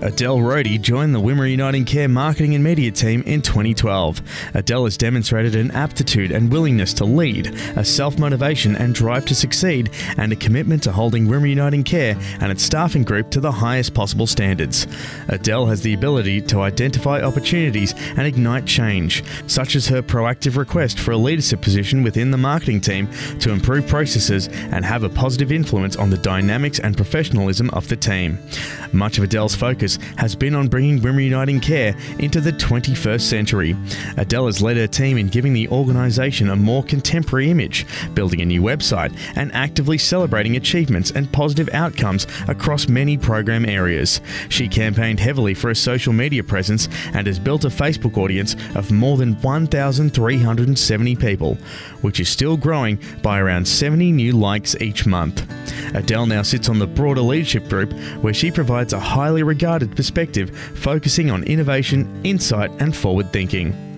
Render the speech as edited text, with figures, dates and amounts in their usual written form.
Adele Rohde joined the Wimmera Uniting Care marketing and media team in 2012. Adele has demonstrated an aptitude and willingness to lead, a self-motivation and drive to succeed, and a commitment to holding Wimmera Uniting Care and its staffing group to the highest possible standards. Adele has the ability to identify opportunities and ignite change, such as her proactive request for a leadership position within the marketing team to improve processes and have a positive influence on the dynamics and professionalism of the team. Much of Adele's focus has been on bringing Wimmera Uniting Care into the 21st century. Adele has led her team in giving the organisation a more contemporary image, building a new website, and actively celebrating achievements and positive outcomes across many program areas. She campaigned heavily for a social media presence and has built a Facebook audience of more than 1,370 people, which is still growing by around 70 new likes each month. Adele now sits on the broader leadership group, where she provides a highly regarded perspective focusing on innovation, insight and forward thinking.